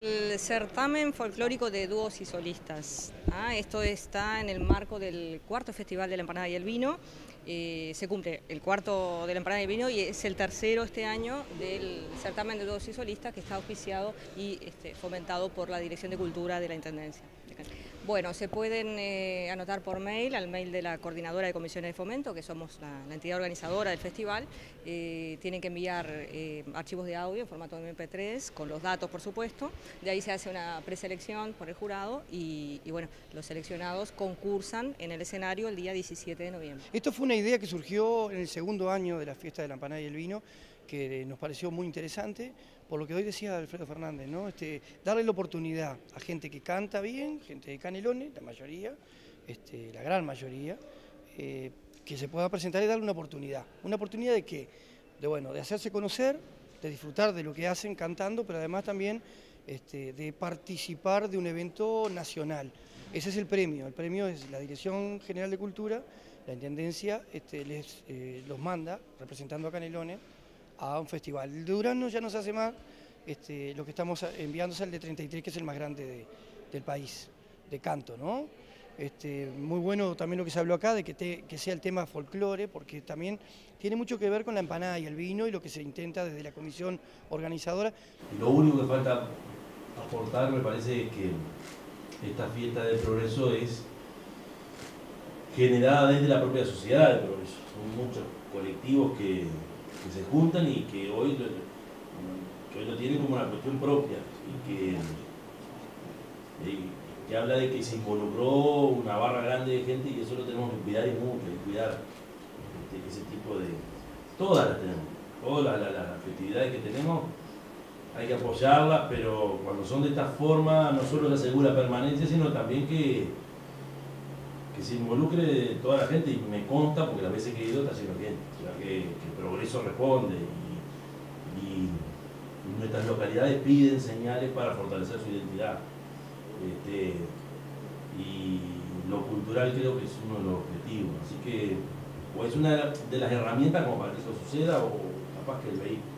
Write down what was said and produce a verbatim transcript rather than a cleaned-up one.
El certamen folclórico de dúos y solistas. ¿Ah? Esto está en el marco del cuarto Festival de la Empanada y el Vino. Eh, se cumple el cuarto de la Empanada y el Vino y es el tercero este año del certamen de dúos y solistas que está auspiciado y este, fomentado por la Dirección de Cultura de la Intendencia. Bueno, se pueden eh, anotar por mail, al mail de la Coordinadora de Comisiones de Fomento, que somos la, la entidad organizadora del festival. Eh, tienen que enviar eh, archivos de audio en formato eme pe tres, con los datos, por supuesto. De ahí se hace una preselección por el jurado y, y bueno, los seleccionados concursan en el escenario el día diecisiete de noviembre. Esto fue una idea que surgió en el segundo año de la fiesta de la empanada y el vino, que nos pareció muy interesante, por lo que hoy decía Alfredo Fernández, ¿no? Este, darle la oportunidad a gente que canta bien, gente de Canelones, la mayoría, este, la gran mayoría, eh, que se pueda presentar y darle una oportunidad. ¿Una oportunidad de qué? De, bueno, de hacerse conocer, de disfrutar de lo que hacen cantando, pero además también este, de participar de un evento nacional. Ese es el premio, el premio es la Dirección General de Cultura, la Intendencia este, les, eh, los manda, representando a Canelones, a un festival. El de Durazno ya no se hace más, este, lo que estamos enviando es el de treinta y tres, que es el más grande de, del país, de canto, ¿no? Este, muy bueno también lo que se habló acá, de que, te, que sea el tema folclore, porque también tiene mucho que ver con la empanada y el vino y lo que se intenta desde la comisión organizadora. Lo único que falta aportar, me parece, es que esta fiesta del progreso es generada desde la propia sociedad del progreso. Son muchos colectivos que, que se juntan y que hoy, que hoy lo tienen como una cuestión propia y que, y que habla de que se involucró una barra grande de gente y que eso lo tenemos que cuidar y mucho, y cuidar este, ese tipo de... Todas las tenemos, todas las, las, las festividades que tenemos hay que apoyarlas, pero cuando son de esta forma no solo se asegura permanencia, sino también que, que se involucre toda la gente, y me consta, porque las veces que he ido está haciendo bien, o sea, que, que el progreso responde y, y, y nuestras localidades piden señales para fortalecer su identidad. Este, y lo cultural creo que es uno de los objetivos, así que o es una de las herramientas como para que eso suceda, o capaz que el vehículo.